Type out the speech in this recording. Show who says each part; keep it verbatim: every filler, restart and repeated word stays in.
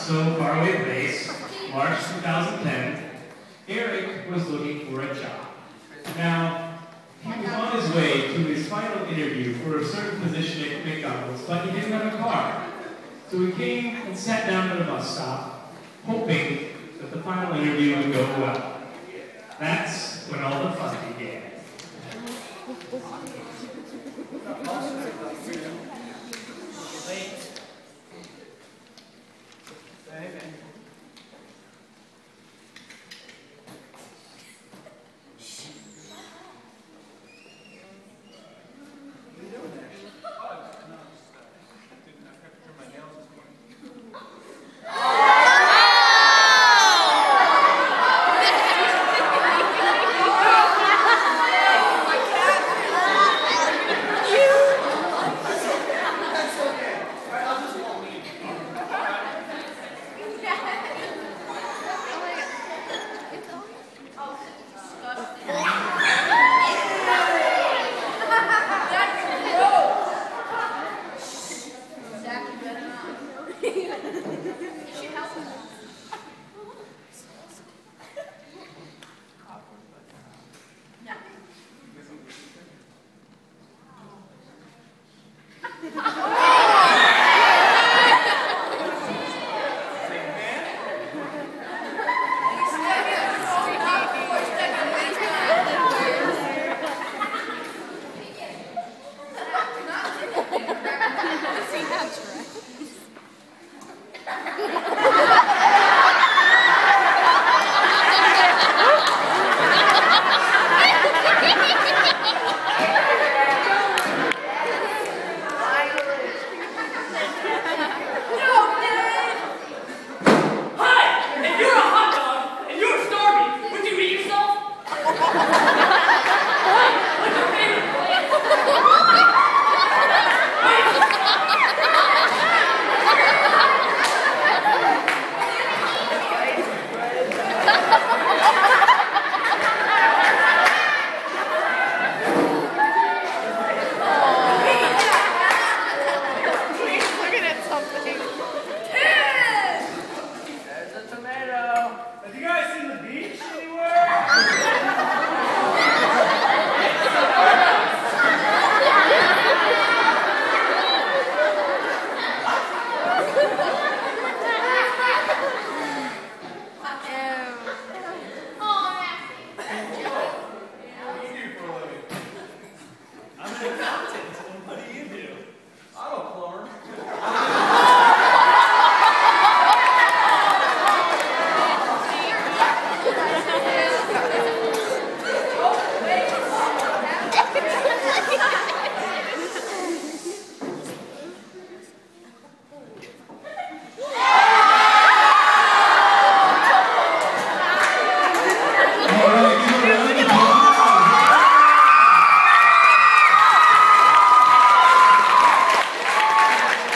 Speaker 1: so far away place, March two thousand ten, Eric was looking for a job. Now, he was on his way to his final interview for a certain position at McDonald's, but he didn't have a car. So he came and sat down at a bus stop, hoping that the final interview would go well. That's when all the fun began.
Speaker 2: See, that's right.